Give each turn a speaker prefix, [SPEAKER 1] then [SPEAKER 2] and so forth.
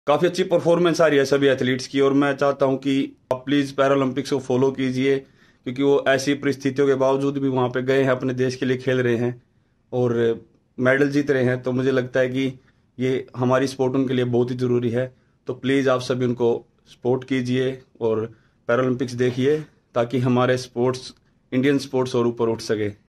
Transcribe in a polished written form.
[SPEAKER 1] काफ़ी अच्छी परफॉर्मेंस आ रही है सभी एथलीट्स की, और मैं चाहता हूं कि आप प्लीज़ पैरालंपिक्स को फॉलो कीजिए, क्योंकि वो ऐसी परिस्थितियों के बावजूद भी वहां पे गए हैं, अपने देश के लिए खेल रहे हैं और मेडल जीत रहे हैं। तो मुझे लगता है कि ये हमारी स्पोर्ट उनके लिए बहुत ही ज़रूरी है। तो प्लीज़ आप सभी उनको सपोर्ट कीजिए और पैरालंपिक्स देखिए, ताकि हमारे स्पोर्ट्स, इंडियन स्पोर्ट्स और ऊपर उठ सके।